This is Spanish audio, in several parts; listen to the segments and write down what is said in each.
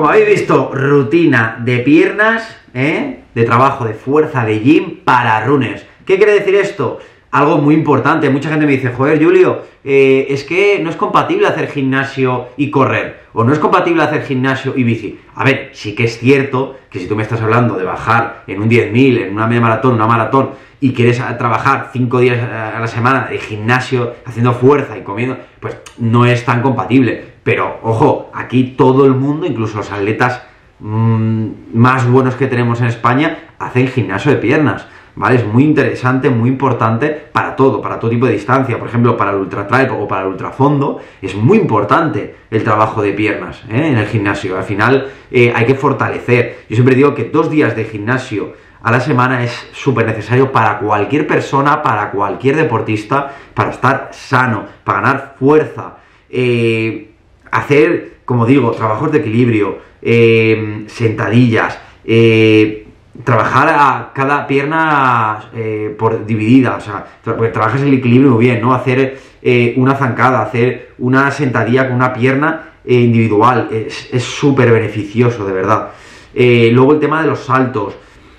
Como habéis visto, rutina de piernas, de trabajo de fuerza de gym para runners. ¿Qué quiere decir esto? Algo muy importante. Mucha gente me dice, joder, Julio, es que no es compatible hacer gimnasio y correr, o no es compatible hacer gimnasio y bici. A ver, sí que es cierto que si tú me estás hablando de bajar en un 10.000, en una media maratón, una maratón, y quieres trabajar 5 días a la semana de gimnasio, haciendo fuerza y comiendo, pues no es tan compatible. Pero, ojo, aquí todo el mundo, incluso los atletas más buenos que tenemos en España, hacen gimnasio de piernas, ¿vale? Es muy interesante, muy importante para todo tipo de distancia. Por ejemplo, para el ultra trail o para el ultrafondo, es muy importante el trabajo de piernas en el gimnasio. Al final hay que fortalecer. Yo siempre digo que 2 días de gimnasio a la semana es súper necesario para cualquier persona, para cualquier deportista, para estar sano, para ganar fuerza, hacer, como digo, trabajos de equilibrio, sentadillas, trabajar a cada pierna por dividida, o sea, porque trabajas el equilibrio muy bien, ¿no? Hacer una zancada, hacer una sentadilla con una pierna individual, es súper beneficioso, de verdad. Luego el tema de los saltos,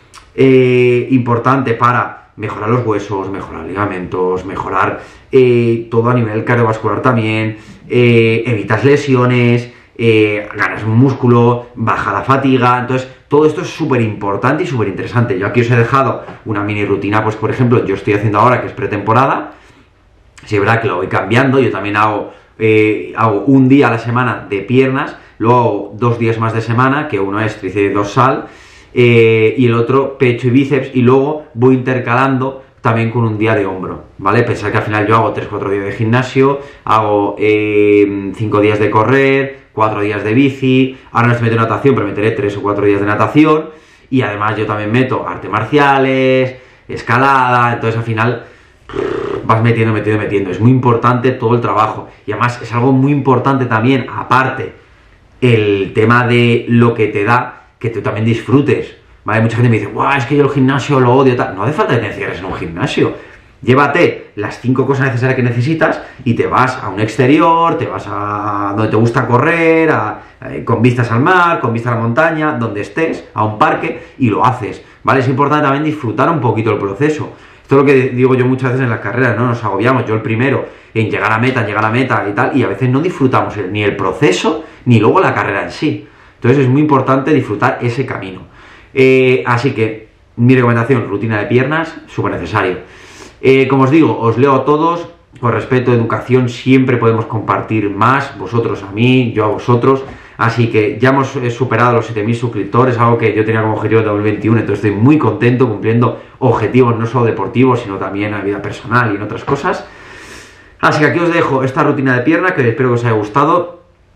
importante para mejorar los huesos, mejorar ligamentos, mejorar todo a nivel cardiovascular también, evitas lesiones, ganas músculo, baja la fatiga. Entonces todo esto es súper importante y súper interesante. Yo aquí os he dejado una mini rutina, pues por ejemplo, yo estoy haciendo ahora que es pretemporada. Sí, es verdad que lo voy cambiando. Yo también hago un día a la semana de piernas, luego hago 2 días más de semana, que uno es tríceps dorsal y el otro pecho y bíceps, y luego voy intercalando también con un día de hombro, ¿vale? Pensar que al final yo hago 3-4 días de gimnasio, hago 5 días de correr, 4 días de bici, ahora no estoy metiendo natación, pero meteré 3 o 4 días de natación, y además yo también meto artes marciales, escalada. Entonces al final vas metiendo, es muy importante todo el trabajo, y además es algo muy importante también, aparte, el tema de lo que te da, que tú también disfrutes, ¿vale? Mucha gente me dice, guau, es que yo el gimnasio lo odio, tal. No hace falta que te encierres en un gimnasio. Llévate las 5 cosas necesarias que necesitas y te vas a un exterior, te vas a donde te gusta correr, con vistas al mar, con vistas a la montaña, donde estés, a un parque, y lo haces, ¿vale? Es importante también disfrutar un poquito el proceso. Esto es lo que digo yo muchas veces en las carreras, ¿no? Nos agobiamos, yo el primero, en llegar a meta y tal, y a veces no disfrutamos ni el proceso, ni luego la carrera en sí. Entonces es muy importante disfrutar ese camino. Así que mi recomendación, rutina de piernas, súper necesario. Como os digo, os leo a todos, con respeto, educación, siempre podemos compartir más, vosotros a mí, yo a vosotros. Así que ya hemos superado los 7.000 suscriptores, algo que yo tenía como objetivo de 2021, entonces estoy muy contento cumpliendo objetivos no solo deportivos, sino también en la vida personal y en otras cosas. Así que aquí os dejo esta rutina de piernas, que espero que os haya gustado.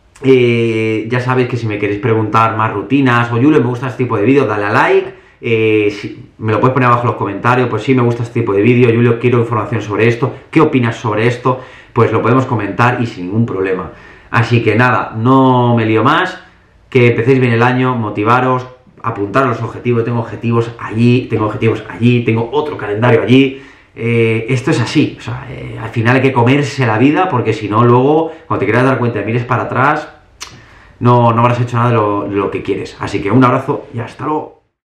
Ya sabéis que si me queréis preguntar más rutinas, o Julio, me gusta este tipo de vídeo, dale a like. Me lo puedes poner abajo en los comentarios, pues sí, me gusta este tipo de vídeo, Julio, quiero información sobre esto, ¿qué opinas sobre esto? Pues lo podemos comentar y sin ningún problema. Así que nada, no me lío más, que empecéis bien el año, motivaros, apuntar a los objetivos. Tengo objetivos allí, tengo otro calendario allí. Esto es así, o sea, al final hay que comerse la vida, porque si no, luego, cuando te quieras dar cuenta y mires para atrás, no habrás hecho nada de lo que quieres. Así que un abrazo y hasta luego.